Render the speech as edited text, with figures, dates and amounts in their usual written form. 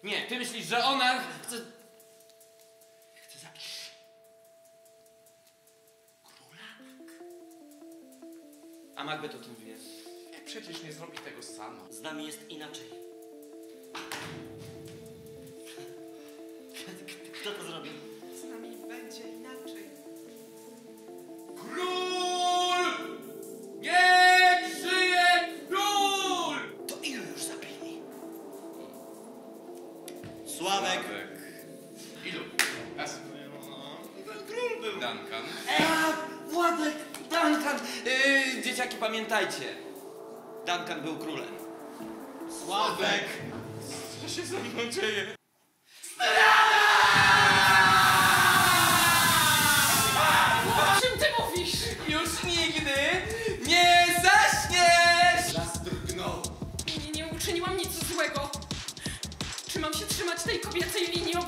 Nie, ty myślisz, że ona chce... Chce zabić... króla? A Macbeth o tym wie. Przecież nie zrobi tego sama. Z nami jest inaczej. Kto to zrobił? Z nami będzie inaczej. Król! Niech żyje król! To ilu już zabili? Sławek! Ilu? Raz. Król był. Duncan. Władek! Duncan! Dzieciaki, pamiętajcie. Duncan był królem. Sławek! Co się ze mną dzieje? O czym ty mówisz? Już nigdy nie zaśniesz! Las drgnął. Nie uczyniłam nic złego. Czy mam się trzymać tej kobiecej linii